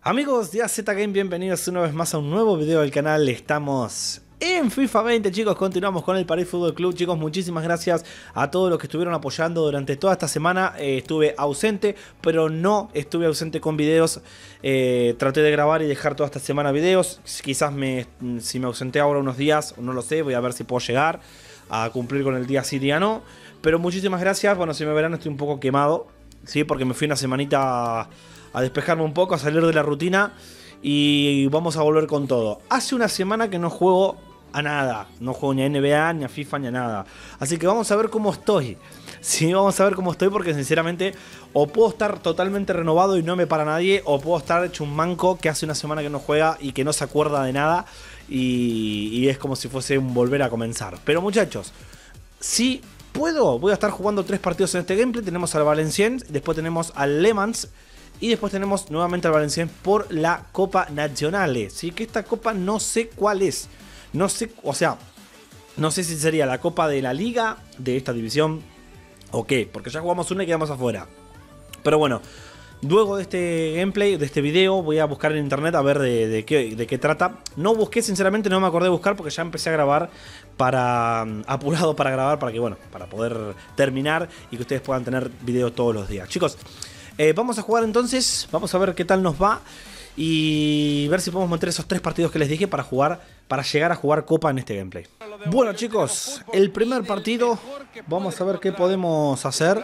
Amigos de AZ Game, bienvenidos una vez más a un nuevo video del canal. Estamos en FIFA 20, chicos. Continuamos con el París Fútbol Club. Chicos, muchísimas gracias a todos los que estuvieron apoyando durante toda esta semana. Estuve ausente, pero no estuve ausente con videos. Traté de grabar y dejar toda esta semana videos. Quizás si me ausenté ahora unos días, no lo sé. Voy a ver si puedo llegar a cumplir con el día sí, día no. Pero muchísimas gracias. Bueno, si me verán, estoy un poco quemado, ¿sí? Porque me fui una semanita a despejarme un poco, a salir de la rutina y vamos a volver con todo. Hace una semana que no juego a nada, no juego ni a NBA, ni a FIFA, ni a nada. Así que vamos a ver cómo estoy. Sí, vamos a ver cómo estoy porque sinceramente o puedo estar totalmente renovado y no me para nadie, o puedo estar hecho un manco que hace una semana que no juega y que no se acuerda de nada y es como si fuese un volver a comenzar. Pero muchachos, si puedo, voy a estar jugando 3 partidos en este gameplay. Tenemos al Valenciennes, después tenemos al Le Mans y después tenemos nuevamente al Valenciennes por la Copa Nacional. ¿Sí? Que esta copa no sé cuál es. No sé, o sea, no sé si sería la Copa de la Liga de esta división o qué, porque ya jugamos una y quedamos afuera. Pero bueno, luego de este gameplay, de este video, voy a buscar en internet a ver de qué trata. No busqué, sinceramente, no me acordé de buscar porque ya empecé a grabar apurado para grabar, para que, bueno, para poder terminar y que ustedes puedan tener video todos los días. Chicos, vamos a jugar entonces, vamos a ver qué tal nos va y ver si podemos meter esos 3 partidos que les dije para llegar a jugar Copa en este gameplay. Bueno, chicos, el primer partido, vamos a ver qué podemos hacer.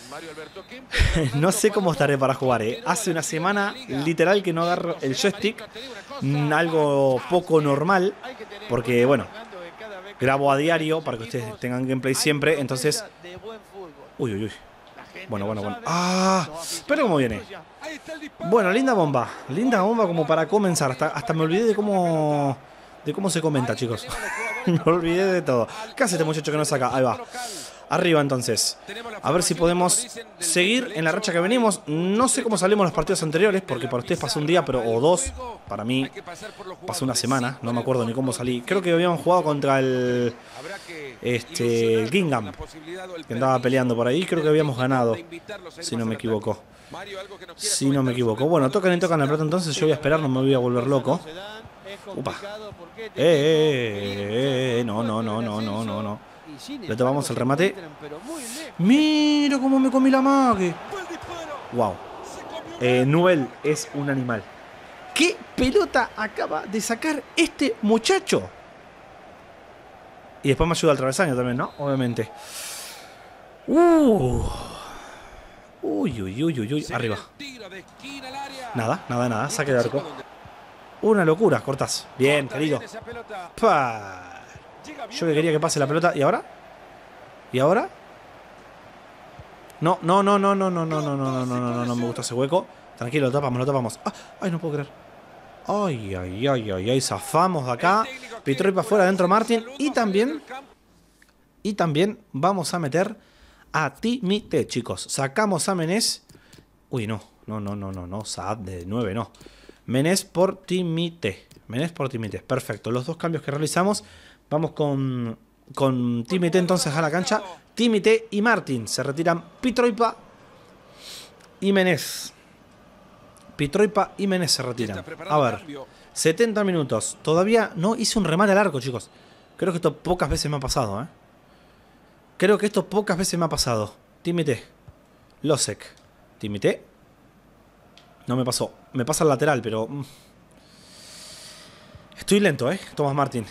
No sé cómo estaré para jugar, Hace una semana literal que no agarro el joystick, algo poco normal, porque bueno, grabo a diario para que ustedes tengan gameplay siempre, entonces... Uy, uy, uy. Bueno. ¡Ah! Pero cómo viene. Bueno, linda bomba. Linda bomba como para comenzar. Hasta me olvidé de cómo se comenta, chicos. Me olvidé de todo. ¿Qué hace este muchacho que no saca? Ahí va. Arriba entonces. A ver si podemos seguir en la racha que venimos. No sé cómo salimos los partidos anteriores, porque para ustedes pasó un día, o 2. Para mí pasó una semana. No me acuerdo ni cómo salí. Creo que habíamos jugado contra el Gingham, que andaba peleando por ahí. Creo que habíamos ganado, si no me equivoco. Bueno, tocan la pelota entonces. Yo voy a esperar, no me voy a volver loco. Upa. No. Le tomamos el remate. Mira cómo me comí la mague. Wow. Nubel es un animal. ¿Qué pelota acaba de sacar este muchacho? Y después me ayuda al travesaño también, ¿no? Obviamente. Uy. Arriba. Nada. Saque de arco. Una locura, Cortás. Bien, querido. ¡Pah! Yo que quería que pase la pelota. ¿Y ahora? No me gusta ese hueco. Tranquilo, lo tapamos. Ay, no puedo creer. Ay, zafamos de acá. Pitroipa afuera, adentro Martín. Y también vamos a meter a Timité, chicos. Sacamos a Menés. Uy, no. Saad de 9, no. Menés por Timité. Perfecto. Los 2 cambios que realizamos. Vamos con Timité entonces a la cancha. Timité y Martín. Se retiran Pitroipa y Menés. Se retiran. A ver, 70 minutos. Todavía no hice un remate al arco, chicos. Creo que esto pocas veces me ha pasado, Timité. Losek. Timité. No me pasó. Me pasa al lateral, pero... Estoy lento, Tomás Martín.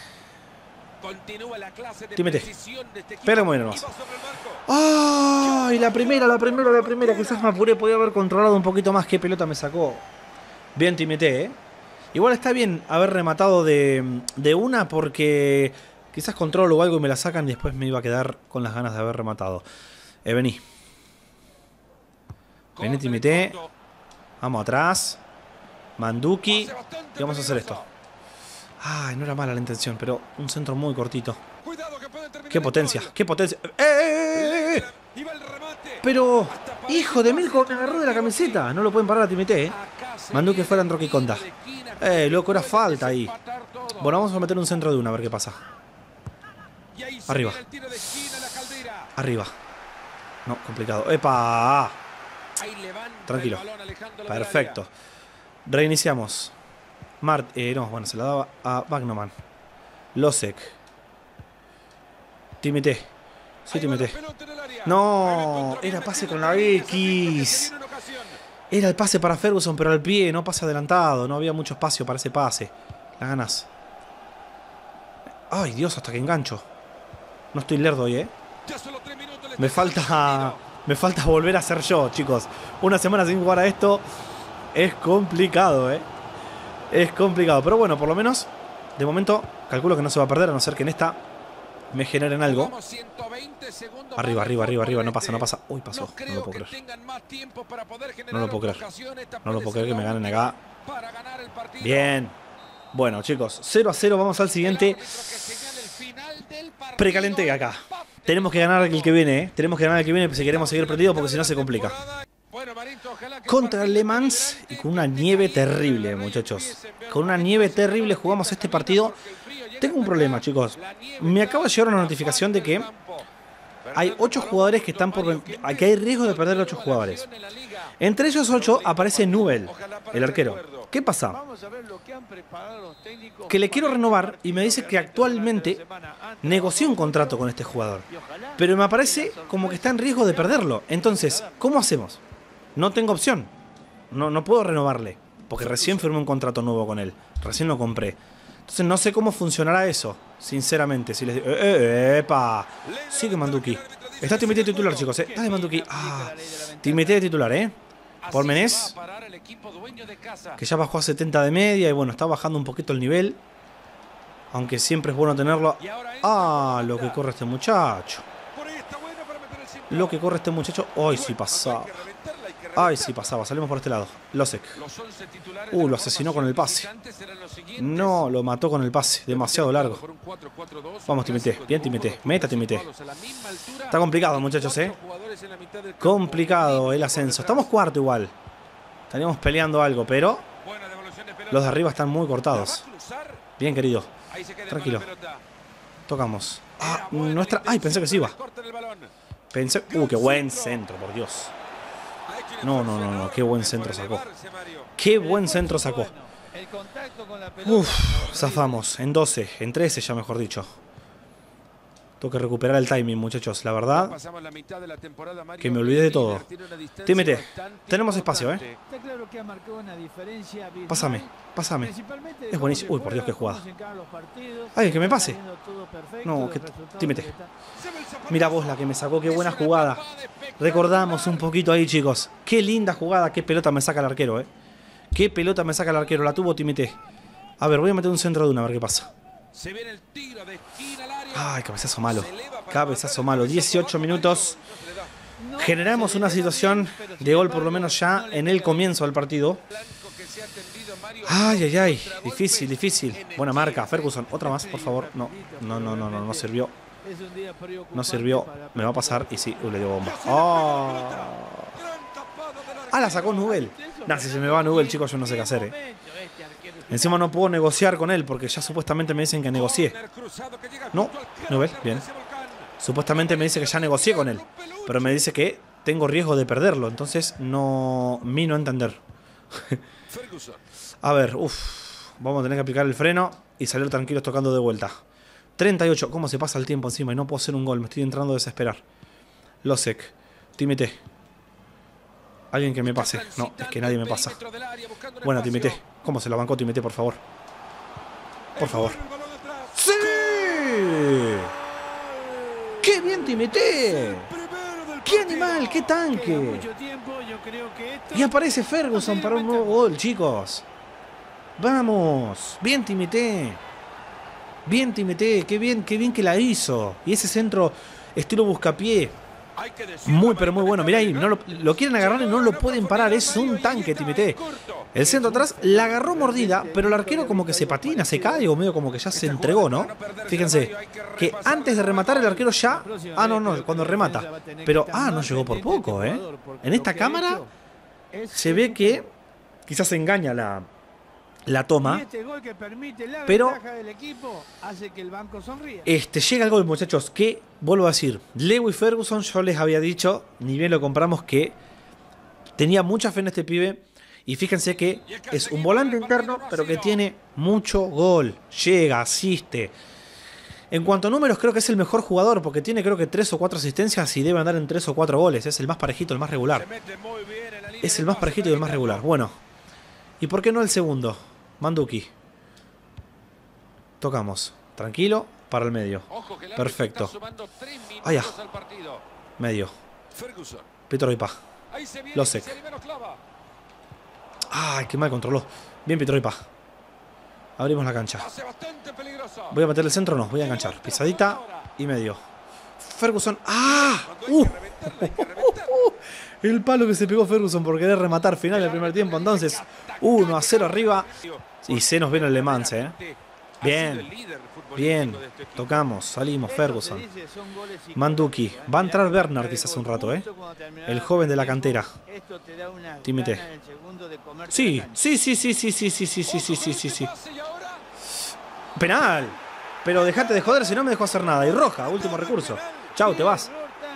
Timité. Pero bueno, no. ¡Ay! La primera. Quizás me apuré. Podía haber controlado un poquito más. Qué pelota me sacó. Bien, Timité, Igual está bien haber rematado de una, porque quizás controlo algo y me la sacan y después me iba a quedar con las ganas de haber rematado. Vení, Timité. Vamos atrás. Manduki. Y vamos a hacer esto. Ay, no era mala la intención, pero un centro muy cortito. ¡Qué potencia! ¡Eh! Pero, hijo de Milko, me agarró de la camiseta. No lo pueden parar a Timité, Manduki fuera en Rocky Conda. Loco, era falta ahí. Bueno, vamos a meter un centro de una, a ver qué pasa. Arriba. No, complicado. ¡Epa! Tranquilo. Perfecto. Reiniciamos. No, bueno, se la daba a Bagnoman. Losek. Timete. Sí, Timete. No, era pase con la X. Era el pase para Ferguson, pero al pie, no pase adelantado. No había mucho espacio para ese pase. La ganas. Ay, Dios, hasta que engancho. No estoy lerdo hoy, Me falta volver a ser yo, chicos. Una semana sin jugar a esto es complicado, Es complicado. Pero bueno, por lo menos, de momento, calculo que no se va a perder, a no ser que en esta me generen algo. Arriba, arriba, arriba, arriba. No pasa, no pasa. Uy, pasó. No lo puedo creer. No lo puedo creer. No lo puedo creer que me ganen acá. Bien. Bueno, chicos, 0-0. Vamos al siguiente. Precalenté acá. Tenemos que ganar el que viene, Tenemos que ganar el que viene si queremos seguir perdidos, porque si no se complica. Contra Le Mans y con una nieve terrible, muchachos. Con una nieve terrible jugamos este partido. Tengo un problema, chicos. Me acaba de llegar una notificación de que hay 8 jugadores que están por... que hay riesgo de perder 8 jugadores. Entre esos 8 aparece Nubel, el arquero. ¿Qué pasa? Que le quiero renovar y me dice que actualmente negoció un contrato con este jugador. Pero me aparece como que está en riesgo de perderlo. Entonces, ¿cómo hacemos? No tengo opción. No puedo renovarle. Porque recién firmé un contrato nuevo con él. Recién lo compré. Entonces no sé cómo funcionará eso. Sinceramente. Si les digo... ¡Epa! Sigue Manduki. Está Timete titular, chicos. Dale, Manduki. Timete titular, Por Menés. Que ya bajó a 70 de media. Y bueno, está bajando un poquito el nivel. Aunque siempre es bueno tenerlo. Lo que corre este muchacho. Lo que corre este muchacho. ¡Ay, sí pasaba! ¡Ay, sí pasaba! Salimos por este lado. Losek. Lo asesinó con el pase. No, lo mató con el pase. Demasiado largo. Vamos, Timete. Bien, Timete. Meta, Timete. Está complicado, muchachos, Complicado el ascenso. Estamos cuarto igual. Estaríamos peleando algo, pero los de arriba están muy cortados. Bien, querido. Tranquilo. Tocamos. Nuestra... ¡Ay, pensé que se iba! Pensé... ¡Qué buen centro, por Dios! No. ¡Qué buen centro sacó! ¡Qué buen centro sacó! Zafamos. En 12. En 13 ya, mejor dicho. Tengo que recuperar el timing, muchachos. La verdad que me olvidé de todo. Timete. Tenemos espacio, Pásame. Es buenísimo. Uy, por Dios, qué jugada. ¡Ay, que me pase! No, que... Timete. Mira vos la que me sacó. Qué buena jugada. Recordamos un poquito ahí, chicos. Qué linda jugada. Qué pelota me saca el arquero, Qué pelota me saca el arquero. La tuvo Timete. A ver, voy a meter un centro de una, a ver qué pasa. Ay, cabezazo malo. Cabezazo malo. 18 minutos. Generamos una situación de gol por lo menos ya en el comienzo del partido. Ay. Difícil. Buena marca. Ferguson. Otra más, por favor. No sirvió. No sirvió. Me va a pasar y sí, le dio bomba. La sacó Nubel. Si se me va Nubel, chicos, yo no sé qué hacer, Encima no puedo negociar con él porque ya supuestamente me dicen que negocié. No, Nubel, bien. Supuestamente me dice que ya negocié con él, pero me dice que tengo riesgo de perderlo. Entonces no entender. A ver, vamos a tener que aplicar el freno y salir tranquilos tocando de vuelta. 38, ¿cómo se pasa el tiempo encima? Y no puedo hacer un gol, me estoy entrando a desesperar. Losek, Timete. Alguien que me pase. No, es que nadie me pasa. Buena, Timete. ¿Cómo se la bancó Timete, por favor? Por favor. ¡Sí! ¡Qué bien Timete! ¡Qué animal! ¡Qué tanque! Y aparece Ferguson para un nuevo gol, chicos. ¡Vamos! ¡Bien Timete! Bien Timete, qué bien que la hizo. Y ese centro estilo buscapié. Muy pero muy bueno. Mirá ahí, lo quieren agarrar y no lo pueden parar. Es un tanque Timete. El centro atrás la agarró mordida, pero el arquero como que se patina, se cae o medio como que ya se entregó, ¿no? Fíjense, que antes de rematar el arquero ya... no, cuando remata. Pero, no llegó por poco, En esta cámara se ve que quizás se engaña la toma, pero llega el gol, muchachos, que vuelvo a decir, Lewis Ferguson, yo les había dicho, ni bien lo compramos, que tenía mucha fe en este pibe Y fíjense que es un volante interno, pero que tiene mucho gol. Llega, asiste. En cuanto a números, creo que es el mejor jugador, porque tiene creo que 3 o 4 asistencias y debe andar en 3 o 4 goles. Es el más parejito, el más regular. Es el más parejito y el más regular. Bueno, ¿y por qué no el segundo? Manduki. Tocamos. Tranquilo, para el medio. Perfecto. Allá. Medio. Petroipa. Losek. Ay, qué mal controló. Bien Petroipa. Abrimos la cancha. ¿Voy a meter el centro o no? Voy a enganchar. Pisadita y medio. Ferguson. ¡Ah! El palo que se pegó Ferguson por querer rematar final del primer tiempo. Entonces, 1-0 arriba. Y se nos viene el Le Mans, ¿eh? Bien. Bien. Tocamos. Salimos. Ferguson. Manduki. Va a entrar Bernard quizás un rato, ¿eh? El joven de la cantera. Tímete. Sí. Sí. Penal. Pero dejate de joder, si no me dejó hacer nada. Y roja, último recurso. Chau, te vas.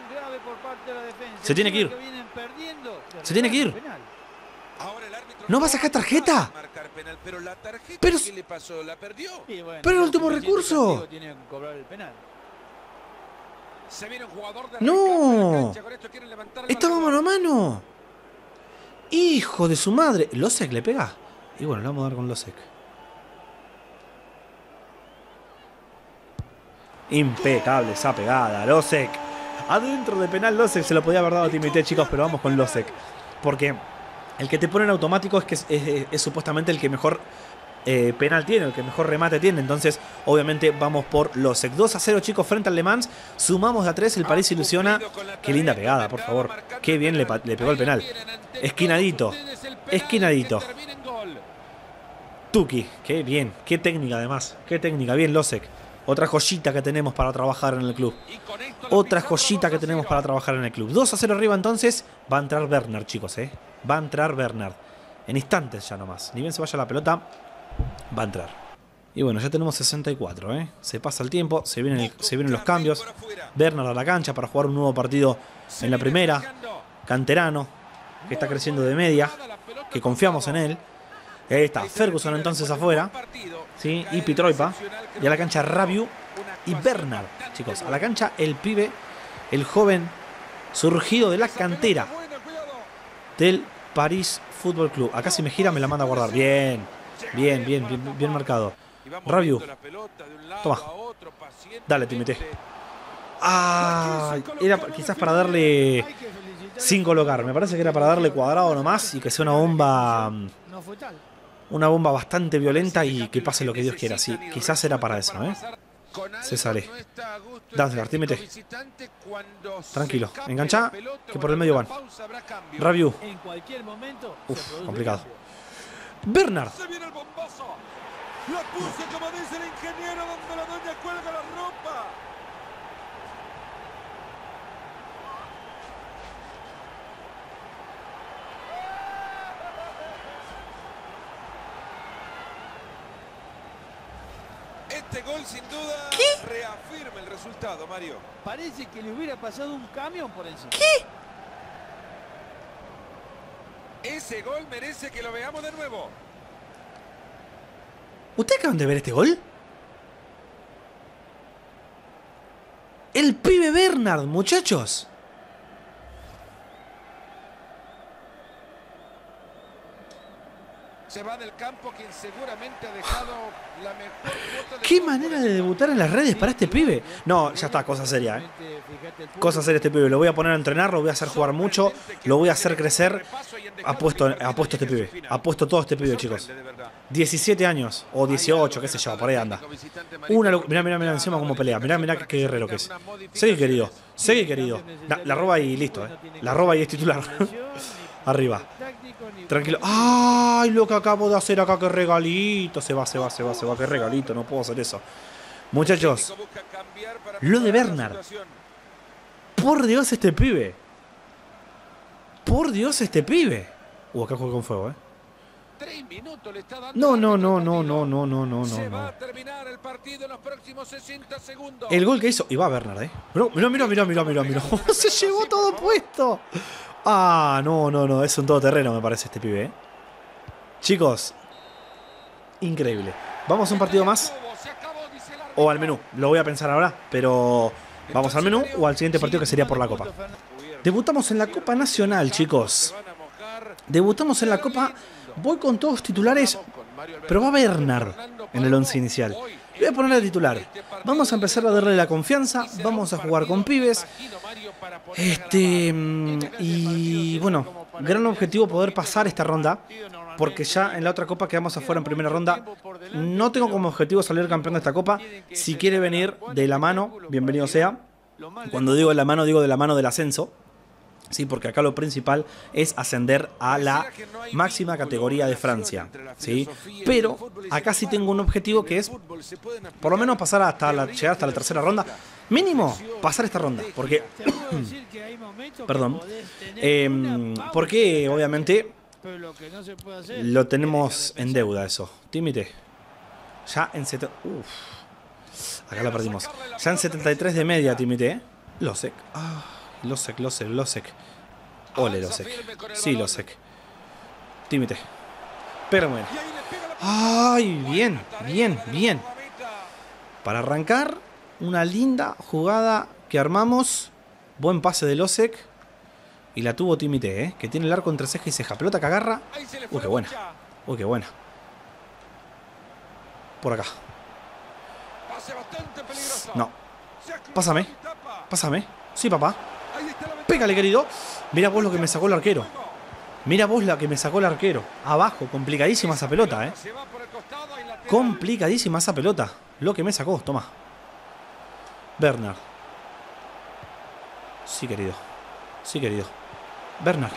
Se tiene que ir. Se tiene que ir. ¿No va a sacar tarjeta? Pero el último recurso. No. Estaba mano a mano. Hijo de su madre. ¿Losek le pega? Y bueno, le vamos a dar con Losek. Impecable esa pegada, Losek. Adentro de penal Losek. Se lo podía haber dado a Timité, chicos, pero vamos con Losek. Porque el que te pone en automático es que es supuestamente el que mejor penal tiene, el que mejor remate tiene. Entonces, obviamente, vamos por Losek. 2-0, chicos, frente al Le Mans. Sumamos a 3, el París se ilusiona. Qué linda pegada, por favor. Qué bien le pegó el penal. Esquinadito. Esquinadito. Tuki. Qué bien. Qué técnica, además. Qué técnica. Bien, Losek. Otra joyita que tenemos para trabajar en el club. Otra joyita que tenemos para trabajar en el club. 2-0 arriba entonces. Va a entrar Bernard, chicos, Va a entrar Bernard. En instantes ya nomás. Ni bien se vaya la pelota, va a entrar. Y bueno, ya tenemos 64, Se pasa el tiempo, se vienen los cambios. Bernard a la cancha para jugar un nuevo partido en la primera. Canterano, que está creciendo de media. Que confiamos en él. Y ahí está, Ferguson entonces afuera. ¿Sí? Y Petroipa. Y a la cancha Rabiu y Bernard. Chicos, a la cancha el pibe, el joven surgido de la cantera del París Fútbol Club. Acá si me gira me la manda a guardar. Bien marcado. Rabiu. Toma. Dale, Timete. Ah, era quizás para darle sin colocar. Me parece que era para darle cuadrado nomás y que sea una bomba. Una bomba bastante violenta y que pase lo que Dios quiera. Sí, quizás era para eso, Se sale. Dansgaard, tímete. Tranquilo. Engancha, que por el medio van. Rabiu. Uf, complicado. Bernard. La puse como dice el ingeniero donde la doña cuelga la ropa. Este gol sin duda reafirma el resultado, Mario. Parece que le hubiera pasado un camión por encima. ¿Qué? Ese gol merece que lo veamos de nuevo. ¿Ustedes acaban de ver este gol? El pibe Bernard, muchachos. Se va del campo quien seguramente ha dejado la mejor cuota de... Qué manera de debutar en las redes para este pibe. No, ya está, cosa seria, Cosa seria este pibe. Lo voy a poner a entrenar, lo voy a hacer jugar mucho, lo voy a hacer crecer. Apuesto este pibe. Apuesto todo este pibe, chicos. 17 años o 18, qué sé yo, por ahí anda. Mirá encima cómo pelea. Mirá qué guerrero que es. Seguí, querido. Seguí, querido. La roba y listo, La roba y es titular. Arriba. Tranquilo. ¡Ay! Lo que acabo de hacer acá, qué regalito. Se va. Qué regalito, no puedo hacer eso. Muchachos, lo de Bernard. Por Dios, este pibe. Por Dios, este pibe. Acá juega con fuego, 3 minutos le está dando. No. Se va a terminar el partido en los próximos 60 segundos. El gol que hizo. Y va Bernard, Mirá. Se llevó todo puesto. Ah, no. Es un todoterreno, me parece, este pibe, Chicos, increíble. Vamos a un partido más. O al menú. Lo voy a pensar ahora. Pero vamos al menú o al siguiente partido que sería por la Copa. Debutamos en la Copa Nacional, chicos. Debutamos en la Copa. Voy con todos titulares. Pero va Bernard en el 11 inicial. Voy a poner a titular. Vamos a empezar a darle la confianza. Vamos a jugar con pibes. Y bueno, gran objetivo poder pasar esta ronda. Porque ya en la otra copa quedamos afuera en primera ronda. No tengo como objetivo salir campeón de esta copa. Si quiere venir de la mano, bienvenido sea. Cuando digo de la mano, digo de la mano del ascenso. Sí, porque acá lo principal es ascender a la máxima categoría de Francia, ¿sí? Pero acá sí tengo un objetivo que es por lo menos pasar llegar hasta la tercera ronda. Mínimo, pasar esta ronda. Porque perdón. Porque obviamente lo tenemos en deuda eso. Tímite. Ya en acá la perdimos. Ya en 73 de media, Tímite. Losec. Losec. Ole, Losec. Sí, Losec. Tímite. Pero bueno. Ay, bien. Para arrancar, una linda jugada que armamos. Buen pase de Losec. Y la tuvo Tímite, que tiene el arco entre ceja y ceja. Pelota que agarra. Uy, qué buena. Por acá. No. Pásame. Sí, papá. Pégale, querido. Mira vos lo que me sacó el arquero. Abajo, complicadísima esa pelota, Complicadísima esa pelota. Lo que me sacó, toma. Bernard. Sí, querido. Bernard.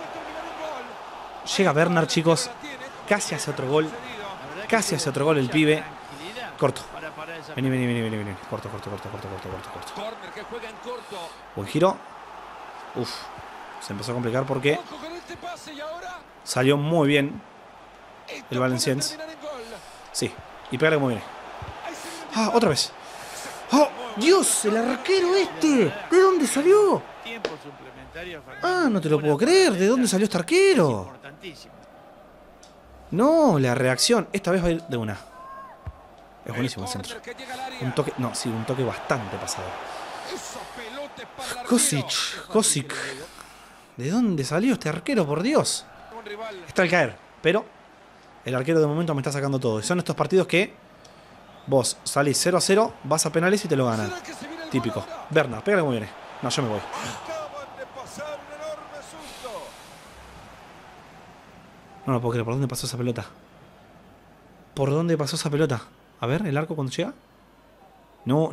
Llega Bernard, chicos. Casi hace otro gol el pibe. Corto. Vení. Corto. Buen giro. Uf. Se empezó a complicar porque salió muy bien el Valenciennes. Sí. Y pégale muy bien. Ah, otra vez. ¡Oh, Dios! El arquero este. ¿De dónde salió? Ah, no te lo puedo creer. ¿De dónde salió este arquero? No, la reacción. Esta vez va a ir de una. Es buenísimo el centro. Un toque bastante pasado. Kosic. ¿De dónde salió este arquero, por Dios? Está al caer, pero el arquero de momento me está sacando todo. Y son estos partidos que vos salís 0-0, vas a penales y te lo ganan. Típico. Bernard, pégale muy bien. No, yo me voy. No lo puedo creer. ¿Por dónde pasó esa pelota? A ver, el arco cuando llega. ¡No!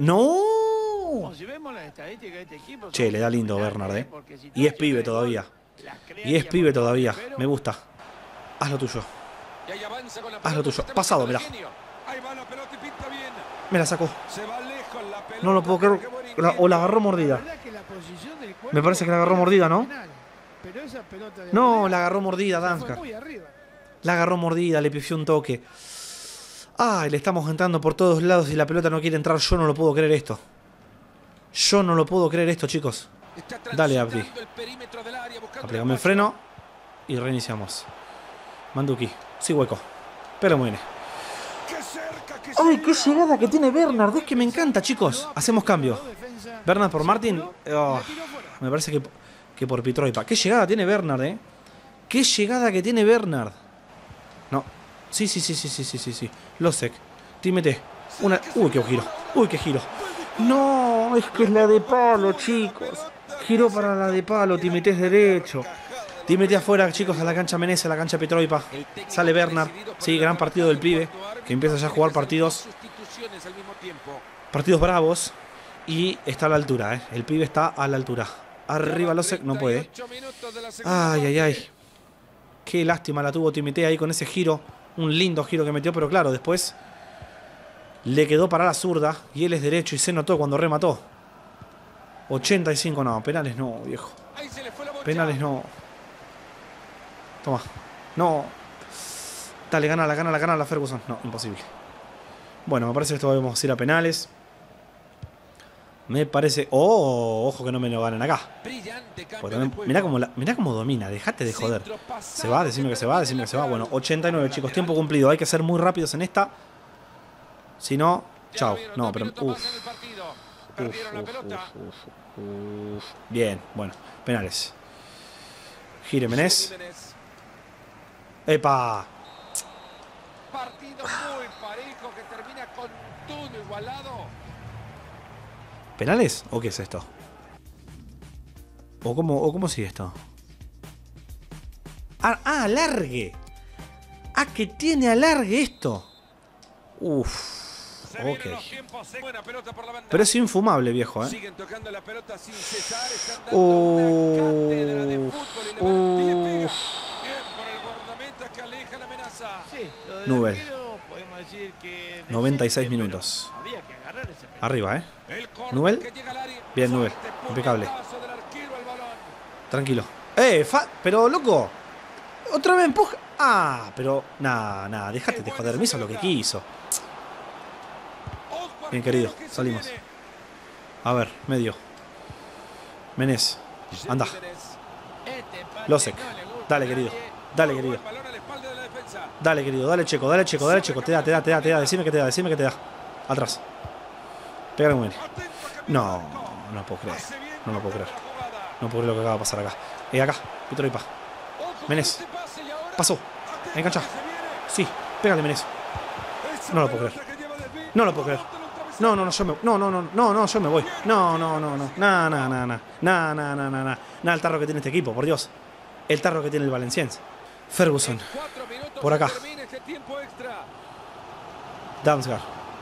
Che, le da lindo Bernard, Y es pibe todavía. Me gusta. Haz lo tuyo. Pasado, mirá. Me la sacó. No lo puedo creer. O la agarró mordida. Me parece que la agarró mordida, ¿no? No, la agarró mordida, Danska. La agarró mordida, le pifió un toque. Ay, le estamos entrando por todos lados y la pelota no quiere entrar. Yo no lo puedo creer esto. Chicos. Dale, Abdi. Aplicame el freno y reiniciamos. Manduki. Sí, hueco. Pero muy bien. ¡Ay, qué llegada que tiene Bernard! Es que me encanta, chicos. Hacemos cambio. Bernard por Martin. Oh, me parece que por Pitroipa. ¡Qué llegada tiene Bernard, ¡Qué llegada que tiene Bernard! No. Sí. Losec. Tímete. Uy, qué giro. No, es que es la de palo, chicos. Giro para la de palo, Tímete es derecho. Tímete afuera, chicos, a la cancha Menezes, a la cancha Pitroipa. Sale Bernard. Sí, gran partido del pibe, que empieza ya a jugar partidos bravos. Y está a la altura, El pibe está a la altura. Arriba Losec, no puede. Ay. Qué lástima la tuvo Tímete ahí con ese giro. Un lindo giro que metió, pero claro, después le quedó para la zurda y él es derecho y se notó cuando remató. 85, no, penales no, viejo. Penales no. Toma. No. Dale, gana la Ferguson. No, imposible. Bueno, me parece que esto vamos a ir a penales. Me parece... Oh, ojo que no me lo ganan acá. Brillante cambio Porque de mirá juego. mirá cómo domina, dejate de joder. Centro pasado Se va, decime que se va, decime que se va. Bueno, 89 chicos, tiempo cumplido. Hay que ser muy rápidos en esta. Si no, Ya chao. lo vieron, No, 2 pero... minutos más en el partido. Perdieron la uf, pelota. uf. Bien, bueno, penales. Gire Menés. Jiménez. ¡Epa! Partido muy parejo que termina con todo igualado. ¿Penales? ¿O qué es esto? ¿O cómo sigue esto? Alargue. Ah, que tiene alargue esto. Uf. Se vienen Ok. los tiempos. Buena pelota por la banda. Pero es infumable, viejo, ¿eh? Siguen tocando la pelota sin cesar. Están dando una cátedra de fútbol y le van a pie, pega. Bien por el guardameta que aleja la amenaza. Sí, lo del Nubel. arquero, podemos decir que 96 decente, minutos. pero había que agarrar ese penal. Arriba, ¿eh? El córner Nubel. que llega al área. Bien, Nubel. Fuerte Impecable. puñetazo del arquero al balón. Tranquilo. Pero loco. Otra vez empuja. Ah, pero... Nada, dejate de joder. Me hizo lo que quiso. Ojo, Bien, querido, arquero que se salimos. viene. A ver, medio. Menés. Anda. Jiménez. Este pase Losek. no le gusta Dale, a querido. nadie. Dale, Muy querido. buen balón a la espalda de la defensa. Dale, querido. Dale, Checo. Te da. Decime que te da. Atrás. Pégale muy bien. Atento, No, capitán. no puedo creer. Hace bien No lo puedo la creer. jugada. No puedo creer lo que acaba de pasar acá. Acá. Víctor Ipa. Ojo con Menés. este pase y ahora Pasó. atento Engancha. que se viene. Sí. Pégale, Menés. Esa No lo puedo pelota que lleva de pie. No lo puedo creer. No, yo me... No, yo me voy. No. Nada, el tarro que tiene este equipo, por Dios. El tarro que tiene el Valenciennes. Ferguson. En 4 minutos Por acá. se termina este tiempo extra. Damsgaard.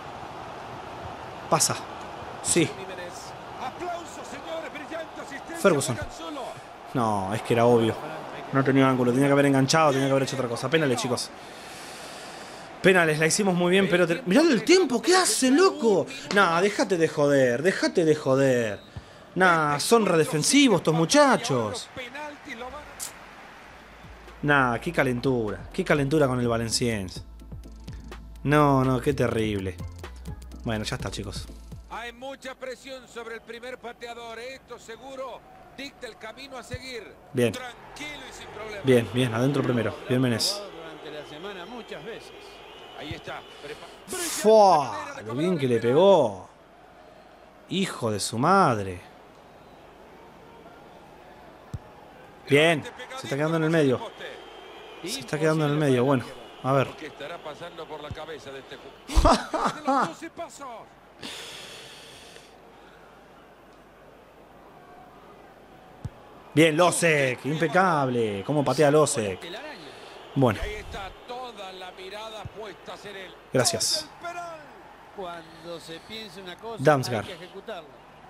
Pasa. Sí. Jiménez. Aplausos, señores, brillante asistencia. Ferguson. Juegan solo. No, es que era obvio. No tenía ángulo, tenía que haber enganchado, tenía que haber hecho otra cosa. Penales, chicos. Penales, la hicimos muy bien, pero... Mirá el tiempo que hace, loco. Nah, déjate de joder. Nah, son redefensivos estos muchachos. Los penaltis lo van a- Nah, qué calentura con el Valenciennes. No, qué terrible. Bueno, ya está, chicos. Hay mucha presión sobre el primer pateador. Esto seguro dicta el camino a seguir. Bien. Tranquilo y sin problema. Bien, adentro primero. Bien, Menés. Durante la semana muchas veces. Ahí está. ¡Fua! Lo bien que le pegó. Hijo de su madre. Bien, se está quedando en el medio. Se está quedando en el medio, bueno. A ver. ¿Qué estará pasando por la cabeza de este jugador? De los 12 pasos. Bien, Losek, impecable. Cómo patea Losek. Telaraña. Bueno, Ahí está toda la mirada puesta en él. gracias. El penal. Cuando se piensa una cosa, Damsgaard. hay que ejecutarla.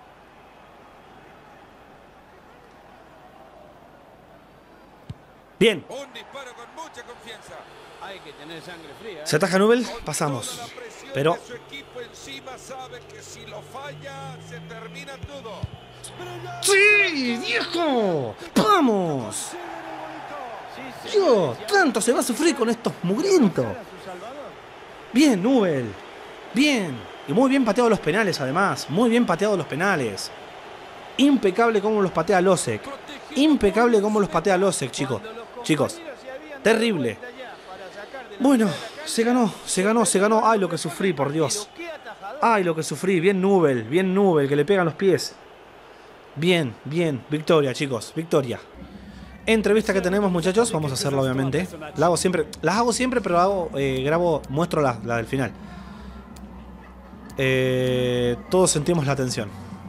Bien. Un disparo con mucha confianza. Hay que tener sangre fría. Se ataja Nubel, Con pasamos. toda la presión Pero de su equipo encima sabe que si lo falla se termina todo. ¡sí, viejo! ¡Vamos! Sí, Dios, tanto se va a sufrir con estos mugrientos. Bien, Nubel. Bien. Y muy bien pateado los penales, además. Muy bien pateado los penales. Impecable como los patea Losek. Impecable como los patea Losek, chicos. Chicos, terrible. Bueno, se ganó. Ay, lo que sufrí, por Dios. Ay, lo que sufrí. Bien, Nubel, que le pegan los pies. Bien. Victoria, chicos. Victoria. Entrevista que tenemos, muchachos. Vamos a hacerla, obviamente. Las hago siempre, pero muestro la del final. Todos sentimos la tensión.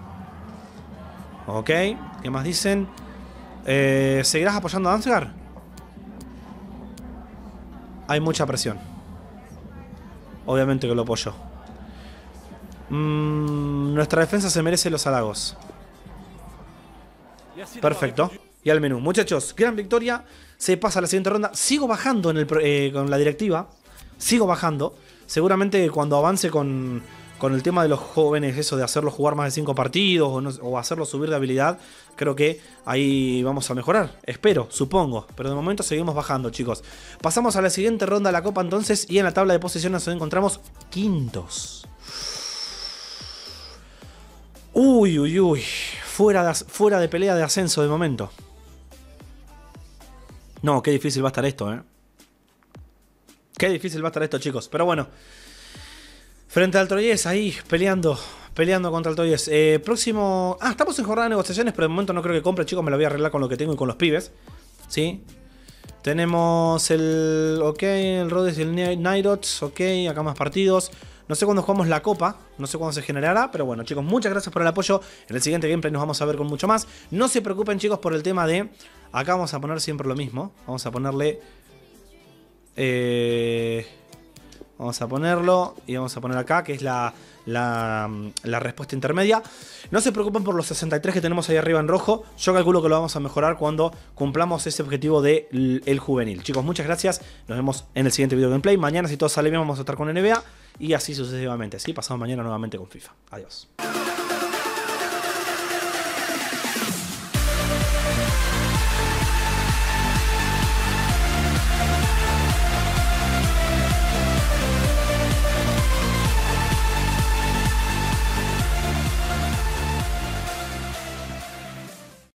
Ok. ¿Qué más dicen? ¿Seguirás apoyando a Damsgaard? Hay mucha presión. Obviamente que lo apoyo. Nuestra defensa se merece los halagos. Perfecto. Y al menú. Muchachos, gran victoria. Se pasa a la siguiente ronda. Sigo bajando con la directiva. Sigo bajando. Seguramente cuando avance con el tema de los jóvenes, eso de hacerlos jugar más de 5 partidos o hacerlos subir de habilidad, creo que ahí vamos a mejorar. Espero, supongo. Pero de momento seguimos bajando, chicos. Pasamos a la siguiente ronda de la Copa entonces. Y en la tabla de posiciones nos encontramos quintos. Uy, uy, uy. Fuera de pelea de ascenso de momento. No, qué difícil va a estar esto, Qué difícil va a estar esto, chicos. Pero bueno. Frente al Troyes, ahí, peleando contra el Troyes. Próximo... estamos en jornada de negociaciones, pero de momento no creo que compre, chicos. Me lo voy a arreglar con lo que tengo y con los pibes. ¿Sí? Tenemos el... Ok, el Rhodes y el Nairots. Ok, acá más partidos. No sé cuándo jugamos la copa, no sé cuándo se generará, pero bueno, chicos, muchas gracias por el apoyo. En el siguiente gameplay nos vamos a ver con mucho más. No se preocupen, chicos, por el tema de... Acá vamos a poner siempre lo mismo. Vamos a ponerle... Vamos a ponerlo y vamos a poner acá, que es la respuesta intermedia. No se preocupen por los 63 que tenemos ahí arriba en rojo. Yo calculo que lo vamos a mejorar cuando cumplamos ese objetivo del juvenil. Chicos, muchas gracias. Nos vemos en el siguiente video gameplay. Mañana, si todo sale bien, vamos a estar con NBA. Y así sucesivamente. Así pasamos mañana nuevamente con FIFA. Adiós.